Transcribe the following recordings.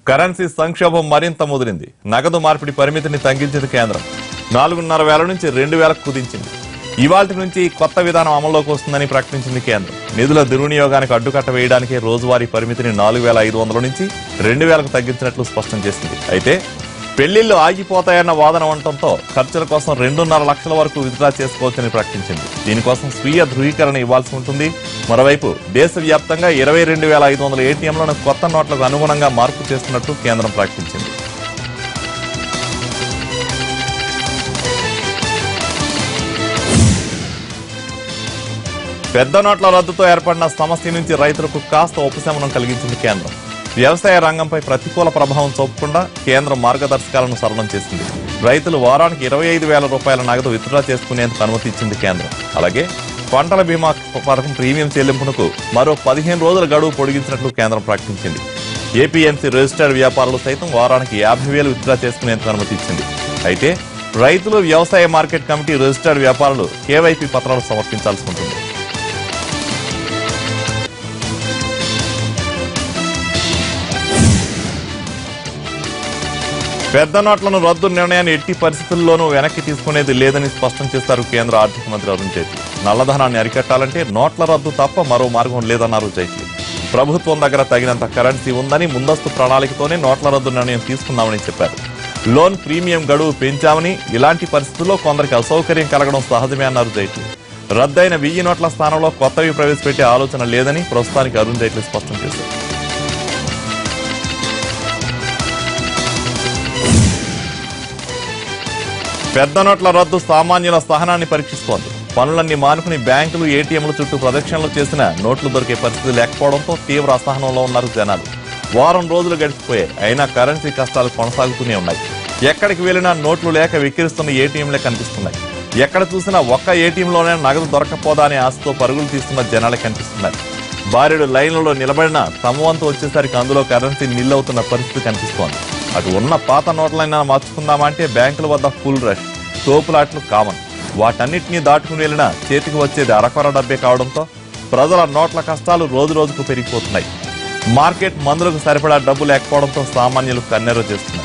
Currency సంక్షోభం మరింత ముదిరింది. నగదు మార్పిడి పరిమితిని తగ్గించింది కేంద్రం. 4,500 నుంచి 2,000కు కుదించింది. ఇవాల్టి నుంచి కొత్త విధానం అమల్లోకి వస్తుందని ప్రకటించింది కేంద్రం. నిధుల దుర్వినియోగానికి అడ్డుకట్ట వేయడానికి రోజువారీ పరిమితిని 4,500 నుంచి 2,000కు తగ్గించినట్లు స్పష్టం చేసింది. అయితే పెళ్లిళ్లు ఆగిపోతాయన్న వాదన ఉండటంతో ఖర్చుల కోసం 2.5 లక్షల వరకు విత్డ్రా చేసుకోవచ్చని ప్రకటించింది. దీనికోసం స్వీయ ధృవీకరణ ఇవ్వాల్సి ఉంటుంది. మరోవైపు దేశవ్యాప్తంగా 22,500 ఏటీఎంలను కొత్త నోట్లకు అనుగుణంగా మార్పు చేస్తున్నట్లు కేంద్రం ప్రకటించింది. పెద్ద నోట్ల రద్దుతో ఏర్పడిన సమస్య నుంచి రైతులకు కాస్త ఉపశమనం కలిగించింది కేంద్రం. వ్యవసాయ రంగంపై ప్రతికూల ప్రభావం చూపకుండా కేంద్రం మార్గదర్శకాలను సరళం చేసింది. రైతులు వారానికి 25,000 రూపాయల నగదు విత్డ్రా చేసుకునేందుకు అనుమతి ఇచ్చింది కేంద్రం. అలాగే పంటల బీమా పథకం ప్రీమియం చెల్లింపునకు మరో 15 రోజుల గడువు పొడిగించినట్లు కేంద్రం ప్రకటించింది. ఏపీఎంసీ రిజిస్టర్డ్ వ్యాపారులు సైతం వారానికి 50,000 విత్డ్రా చేసుకునేందుకు అనుమతి ఇచ్చింది. అయితే రైతులు వ్యవసాయ మార్కెట్ కమిటీ రిజిస్టర్డ్ వ్యాపారులు కేవైపీ పత్రాలు సమర్పించాల్సి ఉంటుంది. పెద్ద నోట్లను రద్దు నిర్ణయాన్ని ఎట్టి పరిస్థితుల్లోనూ వెనక్కి తీసుకునేది లేదని స్పష్టం చేశారు కేంద్ర ఆర్థిక మంత్రి అరుణ్ జైట్లీ. నల్లధనాన్ని అరికట్టాలంటే నోట్ల రద్దు తప్ప మరో మార్గం లేదన్నారు జైట్లీ. ప్రభుత్వం దగ్గర తగినంత కరెన్సీ ఉందని ముందస్తు ప్రణాళికతోనే నోట్ల రద్దు నిర్ణయం తీసుకున్నామని చెప్పారు. లోన్ ప్రీమియం గడువు పెంచామని, ఇలాంటి పరిస్థితుల్లో కొందరికి అసౌకర్యం కలగడం సహజమే అన్నారు జైట్లీ. రద్దయిన 1000 నోట్ల స్థానంలో కొత్తవి ప్రవేశపెట్టే ఆలోచన లేదని ప్రస్తుతానికి అరుణ్ జైట్లీ స్పష్టం చేశారు. పెద్ద నోట్ల రద్దు సామాన్యుల సహనాన్ని పరీక్షిస్తోంది. పనులన్నీ మానుకుని బ్యాంకులు, ఏటీఎంల చుట్టూ ప్రదక్షిణలు చేసిన నోట్లు దొరికే పరిస్థితి లేకపోవడంతో తీవ్ర అసహనంలో ఉన్నారు జనాలు. వారం రోజులు గడిచిపోయాయి, అయినా కరెన్సీ కష్టాలు కొనసాగుతూనే ఉన్నాయి. ఎక్కడికి వెళ్లినా నోట్లు లేక విక్కిరిస్తున్న ఏటీఎంలే కనిపిస్తున్నాయి. ఎక్కడ చూసినా ఒక్క ఏటీఎంలోనే నగదు దొరకపోదా అనే ఆశతో పరుగులు తీస్తున్న జనాలే కనిపిస్తున్నారు. భారీడు లైన్లలో నిలబడినా తమ వంతు వచ్చేసరికి అందులో కరెన్సీ నిల్లవుతున్న పరిస్థితి కనిపిస్తోంది. అటు ఉన్న పాత నోట్లైనా మార్చుకుందామంటే బ్యాంకుల వద్ద ఫుల్ రష్, తోపులాట్లు కామన్. వాటన్నిటినీ దాటుకుని వెళ్లినా చేతికి వచ్చేది అరకొర డబ్బే కావడంతో ప్రజల నోట్ల కష్టాలు రోజు రోజుకు పెరిగిపోతున్నాయి. మార్కెట్ మందులకు సరిపడా డబ్బు లేకపోవడంతో సామాన్యులు కన్నెర్ర చేస్తున్నారు.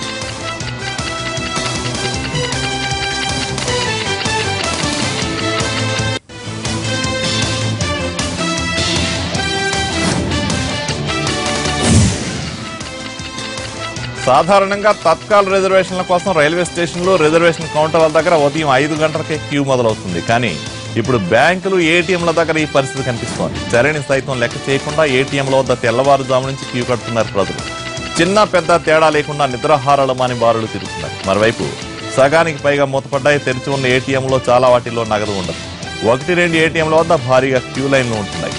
సాధారణంగా తత్కాల్ రిజర్వేషన్ల కోసం రైల్వే స్టేషన్లు, రిజర్వేషన్ కౌంటర్ల దగ్గర ఉదయం 5 గంటలకే క్యూ మొదలవుతుంది. కానీ ఇప్పుడు బ్యాంకులు, ఏటీఎంల దగ్గర ఈ పరిస్థితి కనిపిస్తోంది. చరణి సైతం లెక్క చేయకుండా ఏటీఎంల వద్ద తెల్లవారుజాము నుంచి క్యూ కడుతున్నారు ప్రజలు. చిన్న పెద్ద తేడా లేకుండా నిద్రాహారాలు మాని బారులు తిరుగుతున్నారు. మరోవైపు సగానికి పైగా మూతపడ్డాయి తెరిచి ఉన్న ఏటీఎంలో చాలా వాటిల్లో నగదు ఉండదు. 1-2 ఏటీఎంల వద్ద భారీగా క్యూ లైన్లు ఉంటున్నాయి.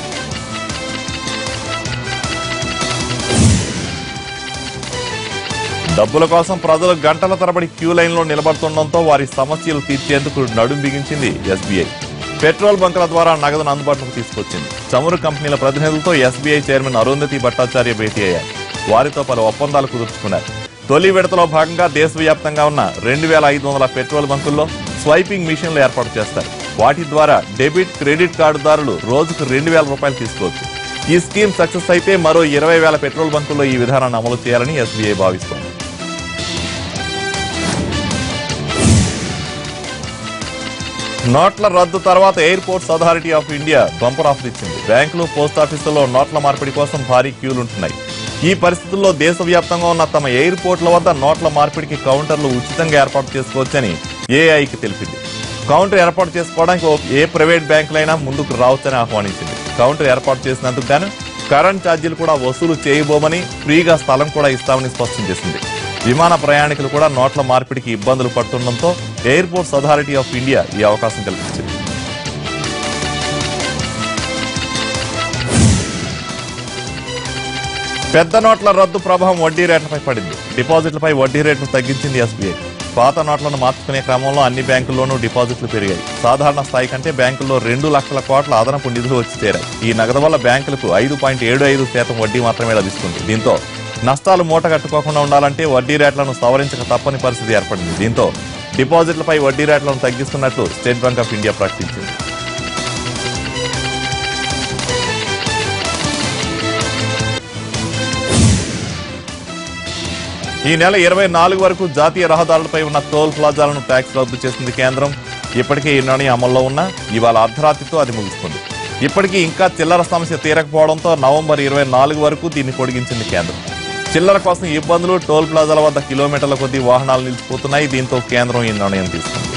డబ్బుల కోసం ప్రజలు గంటల తరబడి క్యూ లైన్లో నిలబడుతుండటంతో వారి సమస్యలు తీర్చేందుకు నడుం బిగించింది ఎస్బీఐ. పెట్రోల్ బంకుల ద్వారా నగదును అందుబాటులోకి తీసుకొచ్చింది. చమురు కంపెనీల ప్రతినిధులతో ఎస్బీఐ చైర్మన్ అరుంధతి భట్టాచార్య భేటీ అయ్యారు. వారితో పలు ఒప్పందాలు కుదుర్చుకున్నారు. తొలి విడతలో భాగంగా దేశవ్యాప్తంగా ఉన్న 2,500 పెట్రోల్ బంకుల్లో స్వైపింగ్ మిషన్లు ఏర్పాటు చేస్తారు. వాటి ద్వారా డెబిట్, క్రెడిట్ కార్డుదారులు రోజుకు 2,000 రూపాయలు తీసుకోవచ్చు. ఈ స్కీమ్ సక్సెస్ అయితే మరో 20,000 పెట్రోల్ బంకుల్లో ఈ విధానాన్ని అమలు చేయాలని ఎస్బీఐ భావిస్తోంది. నోట్ల రద్దు తర్వాత airports authority of India bumper offer ఇచ్చింది. బ్యాంకులు, పోస్టాఫీసుల్లో నోట్ల మార్పిడి కోసం భారీ క్యూలుంటున్నాయి. ఈ పరిస్థితుల్లో దేశవ్యాప్తంగా ఉన్న తమ ఎయిర్పోర్ట్ల వద్ద నోట్ల మార్పిడికి కౌంటర్లు ఉచితంగా ఏర్పాటు చేసుకోవచ్చని ఏఐకి తెలిపింది. కౌంటర్ ఏర్పాటు చేసుకోవడానికి ఏ ప్రైవేట్ బ్యాంకులైనా ముందుకు రావచ్చని ఆహ్వానించింది. కౌంటర్ ఏర్పాటు చేసినందుకు గాను కరెంట్ ఛార్జీలు కూడా వసూలు చేయబోమని, ఫ్రీగా స్థలం కూడా ఇస్తామని స్పష్టం చేసింది. విమాన ప్రయాణికులు కూడా నోట్ల మార్పిడికి ఇబ్బందులు పడుతుండటంతో ఎయిర్పోర్ట్స్ అథారిటీ ఆఫ్ ఇండియా ఈ అవకాశం కల్పించింది. పెద్ద నోట్ల రద్దు ప్రభావం వడ్డీ రేట్లపై పడింది. డిపాజిట్లపై వడ్డీ రేట్లు తగ్గించింది ఎస్బీఐ. పాత నోట్లను మార్చుకునే క్రమంలో అన్ని బ్యాంకుల్లోనూ డిపాజిట్లు పెరిగాయి. సాధారణ స్థాయి కంటే బ్యాంకుల్లో 2 లక్షల కోట్ల అదనపు నిధులు వచ్చి చేరాయి. ఈ నగదు వల్ల బ్యాంకులకు 5.75% వడ్డీ మాత్రమే లభిస్తుంది. దీంతో నష్టాలు మూట కట్టుకోకుండా ఉండాలంటే వడ్డీ రేట్లను సవరించక తప్పని పరిస్థితి ఏర్పడింది. దీంతో డిపాజిట్లపై వడ్డీ రేట్లను తగ్గిస్తున్నట్లు స్టేట్ బ్యాంక్ ఆఫ్ ఇండియా ప్రకటించింది. ఈ నెల 24 వరకు జాతీయ రహదారులపై ఉన్న టోల్ ప్లాజాలను ట్యాక్స్ రద్దు చేసింది కేంద్రం. ఇప్పటికే ఈ నిర్ణయం అమల్లో ఉన్నా ఇవాళ అర్ధరాత్రితో అది ముగుస్తుంది. ఇప్పటికీ ఇంకా చిల్లర సమస్య తీరకపోవడంతో నవంబర్ 24 వరకు దీన్ని పొడిగించింది కేంద్రం. చిల్లర కోసం ఇబ్బందులు, టోల్ ప్లాజాల వద్ద కిలోమీటర్ల కొద్దీ వాహనాలు నిలిచిపోతున్నాయి. దీంతో కేంద్రం ఈ నిర్ణయం తీసుకుంది.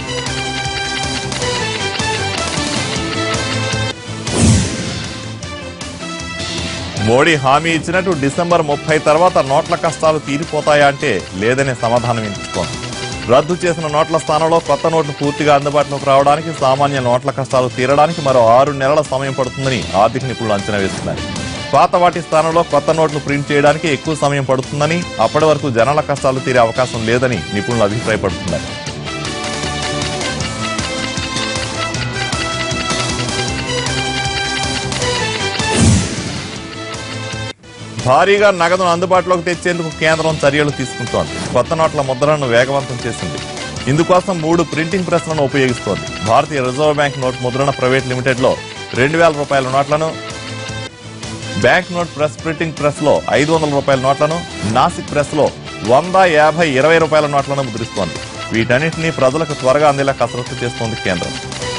మోడీ హామీ ఇచ్చినట్టు డిసెంబర్ 30 తర్వాత నోట్ల కష్టాలు తీరిపోతాయా అంటే లేదనే సమాధానం వినిపిస్తోంది. రద్దు చేసిన నోట్ల స్థానంలో కొత్త నోట్లు పూర్తిగా అందుబాటులోకి రావడానికి, సామాన్య నోట్ల కష్టాలు తీరడానికి మరో 6 నెలల సమయం పడుతుందని ఆర్థిక నిపుణులు అంచనా వేస్తున్నారు. పాత వాటి స్థానంలో కొత్త నోట్లు ప్రింట్ చేయడానికి ఎక్కువ సమయం పడుతుందని, అప్పటి వరకు జనాల కష్టాలు తీరే అవకాశం లేదని నిపుణులు అభిప్రాయపడుతున్నారు. భారీగా నగదును అందుబాటులోకి తెచ్చేందుకు కేంద్రం చర్యలు తీసుకుంటోంది. కొత్త నోట్ల ముద్రణను వేగవంతం చేసింది. ఇందుకోసం 3 ప్రింటింగ్ ప్రెస్లను ఉపయోగిస్తోంది. Bharatiya reserve bank note Mudran private limited లో 2000 రూపాయల నోట్లను, bank note press printing press లో 500 రూపాయల నోట్లను, నాసిక్ ప్రెస్ లో 100, 50, 20 రూపాయల నోట్లను ముద్రిస్తోంది. వీటన్నింటినీ ప్రజలకు త్వరగా అందేలా కసరత్తు చేస్తోంది కేంద్రం.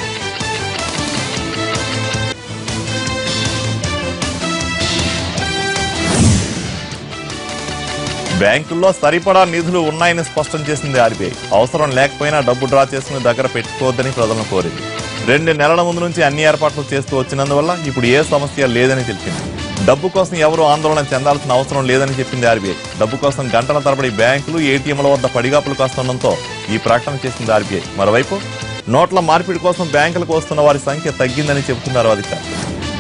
బ్యాంకుల్లో సరిపడా నిధులు ఉన్నాయని స్పష్టం చేసింది ఆర్బీఐ. అవసరం లేకపోయినా డబ్బు డ్రా చేసుకుని దగ్గర పెట్టుకోవద్దని ప్రజలను కోరింది. 2 నెలల ముందు నుంచి అన్ని ఏర్పాట్లు చేస్తూ వచ్చినందువల్ల ఇప్పుడు ఏ సమస్య లేదని తెలిపింది. డబ్బు కోసం ఎవరూ ఆందోళన చెందాల్సిన అవసరం లేదని చెప్పింది ఆర్బీఐ. డబ్బు కోసం గంటల తరబడి బ్యాంకులు, ఏటీఎంల వద్ద పడిగాపులు కాస్తుండటంతో ఈ ప్రకటన చేసింది ఆర్బీఐ. మరోవైపు నోట్ల మార్పిడి కోసం బ్యాంకులకు వస్తున్న వారి సంఖ్య తగ్గిందని చెబుతున్నారు అధికారులు.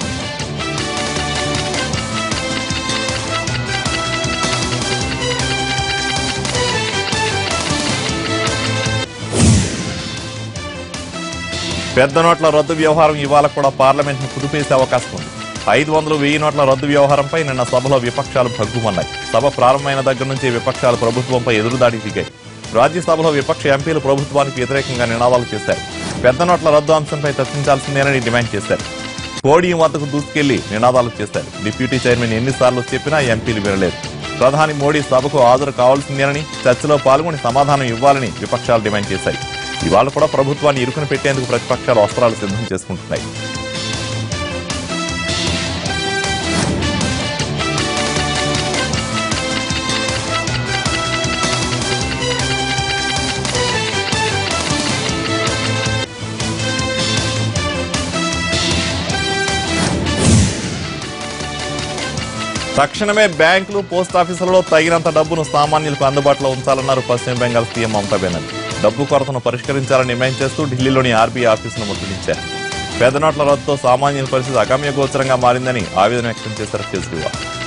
పెద్ద నోట్ల రద్దు వ్యవహారం ఇవాళ కూడా పార్లమెంట్ ను కుదిపేసే అవకాశం ఉంది. 500, 1000 నోట్ల రద్దు వ్యవహారంపై నిన్న సభలో విపక్షాలు భగ్గుమన్నాయి. సభ ప్రారంభమైన దగ్గర నుంచి విపక్షాలు ప్రభుత్వంపై ఎదురుదాడికి దిగాయి. రాజ్యసభలో విపక్ష ఎంపీలు ప్రభుత్వానికి వ్యతిరేకంగా నినాదాలు చేశారు. పెద్ద నోట్ల రద్దు అంశంపై చర్చించాల్సిందేనని డిమాండ్ చేశారు. పోడియం వద్దకు దూసుకెళ్లి నినాదాలు చేశారు. డిప్యూటీ చైర్మన్ ఎన్నిసార్లు చెప్పినా ఎంపీలు వినలేదు. ప్రధాని మోడీ సభకు హాజరు కావాల్సిందేనని, చర్చలో పాల్గొని సమాధానం ఇవ్వాలని విపక్షాలు డిమాండ్ చేశాయి. ఇవాళ కూడా ప్రభుత్వాన్ని ఇరుకున పెట్టేందుకు ప్రతిపక్షాలు అస్త్రాలు సిద్ధం చేసుకుంటున్నాయి. తక్షణమే బ్యాంకులు, పోస్టాఫీసులలో తగినంత డబ్బును సామాన్యులకు అందుబాటులో ఉంచాలన్నారు పశ్చిమ బెంగాల్ సీఎం మమతా బెనర్జీ. డబ్బు కొరతను పరిష్కరించాలని డిమాండ్ చేస్తూ ఢిల్లీలోని ఆర్బీఐ ఆఫీసును ముట్టడించారు. పెద్ద నోట్ల రద్దుతో సామాన్యుల పరిస్థితి అగమ్య గోచరంగా మారిందని ఆవేదన వ్యక్తం చేశారు కేజ్రీవాల్.